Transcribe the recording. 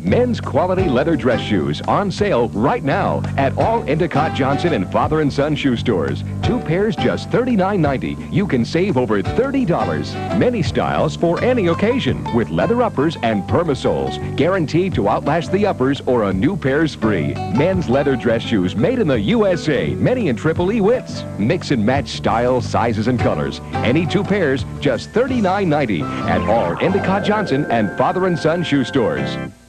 Men's quality leather dress shoes on sale right now at all Endicott, Johnson, and Father & Son shoe stores. 2 pairs just $39.90. You can save over $30. Many styles for any occasion with leather uppers and permasoles. Guaranteed to outlast the uppers or a new pair's free. Men's leather dress shoes made in the USA. Many in triple E widths. Mix and match styles, sizes, and colors. Any 2 pairs just $39.90 at all Endicott, Johnson, and Father & Son shoe stores.